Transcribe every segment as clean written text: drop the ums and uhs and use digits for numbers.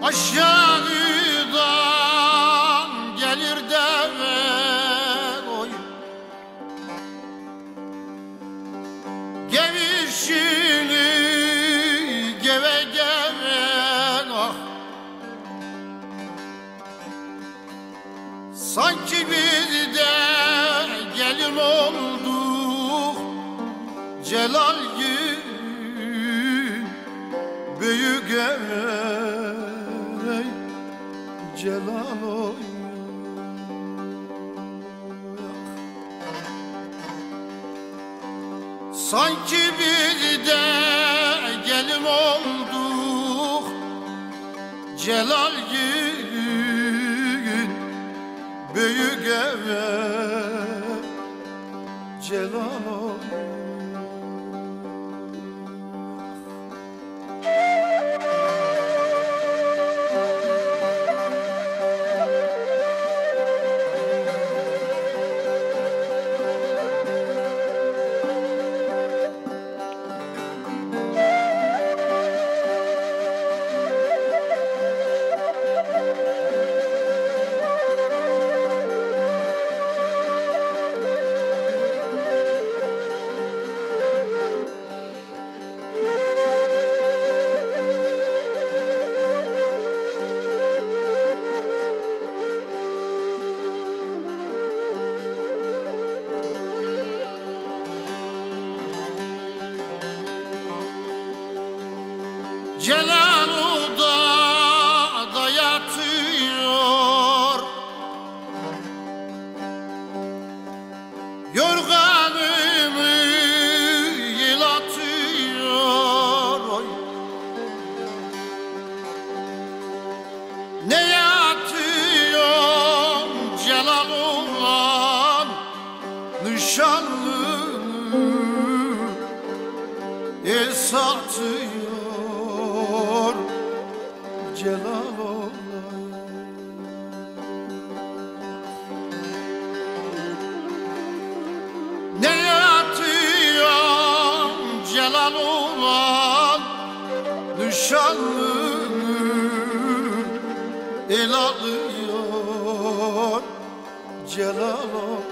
Aşağıdan gelir deve oy, gevişini geve geve ah. Sanki biz de gelin olduk Celal gün büyük ey Celal oy. Sanki biz de gelin olduk Celal gün büyük eve Celal oy. Celal odada yatıyor, yorganımı yılatıyor oy. Ne yatıyor Celal olan nişanlı satıyor Celal oğlan. Ne yatıyor Celal oğlan nişanlı el alıyor Celal oğlan.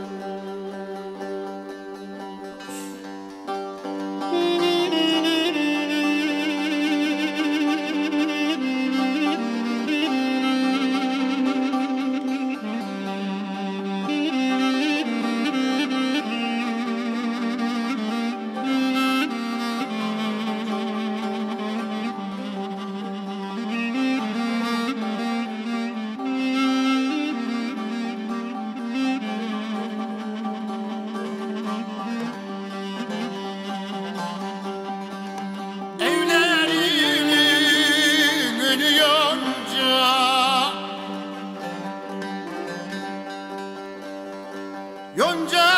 Yonca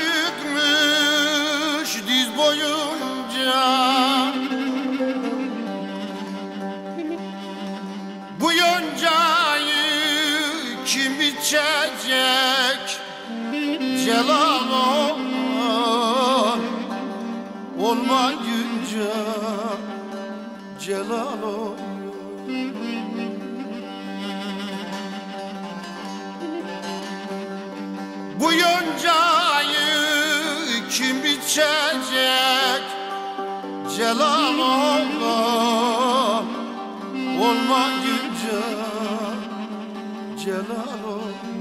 çıkmış diz boyunca, bu yoncayı kim içecek Celal olan olmayınca Celal olan. Bu yoncayı kim biçecek Celal olan olmayınca Celal olan.